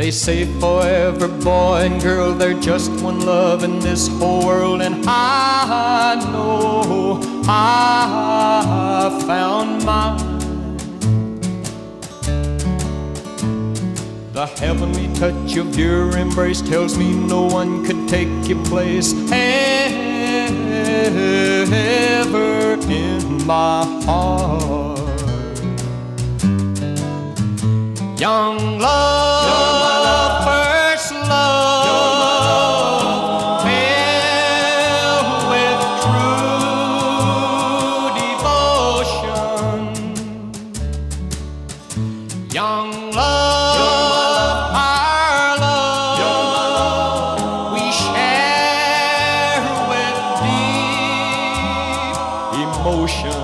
They say forever, boy and girl, they're just one love in this whole world. And I know I found mine. The heavenly touch of your embrace tells me no one could take your place ever in my heart. Young love, first love, filled with true devotion. Young love, our love, we share with deep emotion.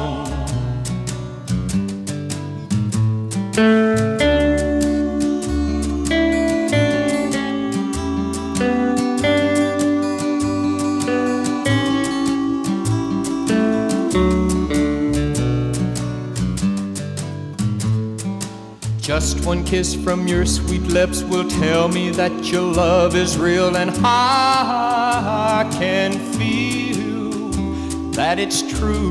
Just one kiss from your sweet lips will tell me that your love is real, and I can feel that it's true.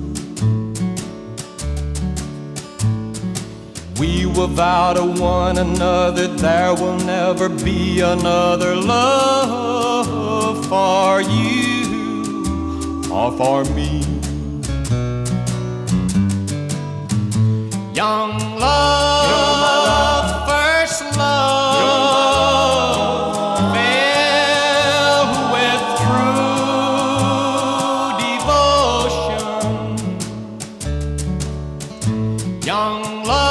We will vow to one another there will never be another love for you or for me. Young love, first love, filled with true devotion. Young love.